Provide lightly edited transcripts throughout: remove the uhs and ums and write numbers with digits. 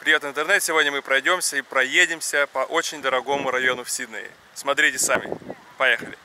Привет, интернет! Сегодня мы пройдемся и проедемся по очень дорогому району в Сиднее. Смотрите сами. Поехали!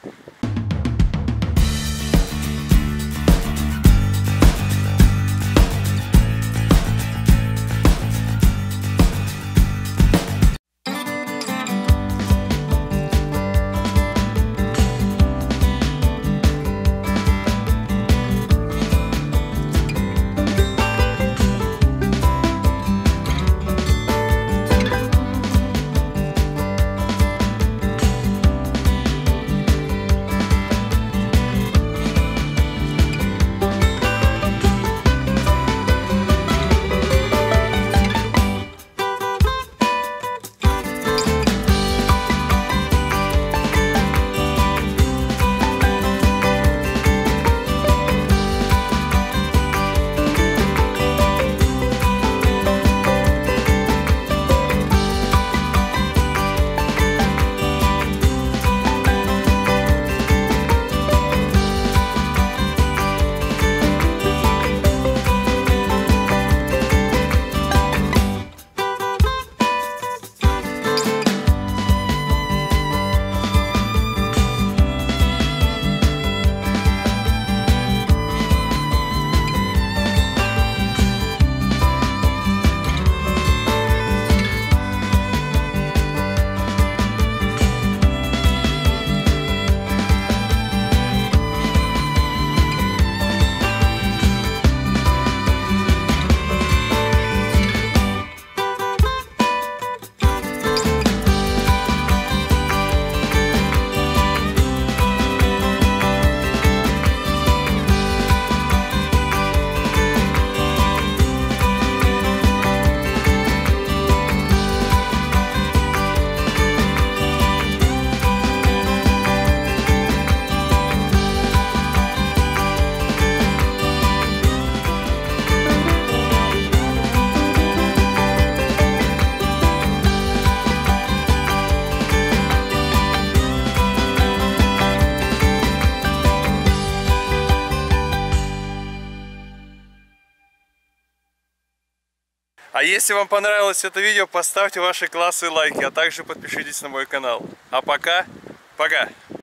А если вам понравилось это видео, поставьте ваши классы лайки, а также подпишитесь на мой канал. А пока, пока!